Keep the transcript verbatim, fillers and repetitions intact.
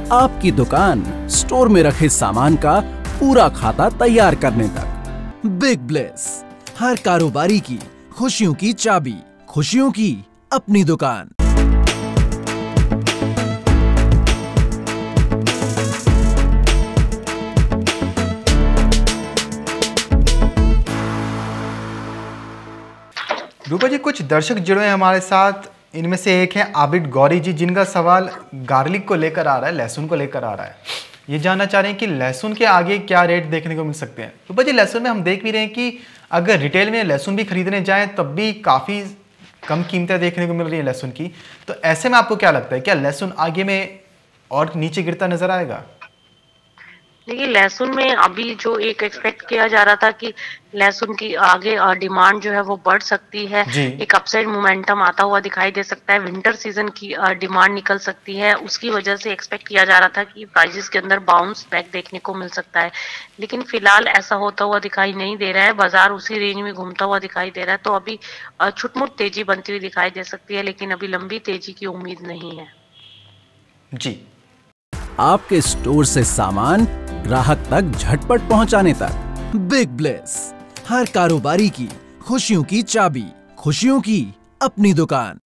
आपकी दुकान स्टोर में रखे सामान का पूरा खाता तैयार करने तक। बिग ब्लेस, हर कारोबारी की खुशियों की चाबी, खुशियों की अपनी दुकान। रूपा जी, कुछ दर्शक जुड़े हैं हमारे साथ। इनमें से एक है आबिद गौरी जी, जिनका सवाल गार्लिक को लेकर आ रहा है, लहसुन को लेकर आ रहा है। ये जानना चाह रहे हैं कि लहसुन के आगे क्या रेट देखने को मिल सकते हैं। रूपा जी, लहसुन में हम देख भी रहे हैं कि अगर रिटेल में लहसुन भी खरीदने जाएं तब भी काफ़ी कम कीमतें देखने को मिल रही है लहसुन की। तो ऐसे में आपको क्या लगता है, क्या लहसुन आगे में और नीचे गिरता नजर आएगा? देखिए, लहसुन में अभी जो एक एक्सपेक्ट किया जा रहा था कि लहसुन की आगे डिमांड जो है वो बढ़ सकती है, एक अपसाइड मोमेंटम आता हुआ दिखाई दे सकता है, विंटर सीजन की डिमांड निकल सकती है, उसकी वजह से एक्सपेक्ट किया जा रहा था कि प्राइसेस के अंदर बाउंस बैक देखने को मिल सकता है। लेकिन फिलहाल ऐसा होता हुआ दिखाई नहीं दे रहा है, बाजार उसी रेंज में घूमता हुआ दिखाई दे रहा है। तो अभी छुटमुट तेजी बनती हुई दिखाई दे सकती है, लेकिन अभी लंबी तेजी की उम्मीद नहीं है। जी, आपके स्टोर से सामान ग्राहक तक झटपट पहुंचाने तक। बिग ब्लेस, हर कारोबारी की खुशियों की चाबी, खुशियों की अपनी दुकान।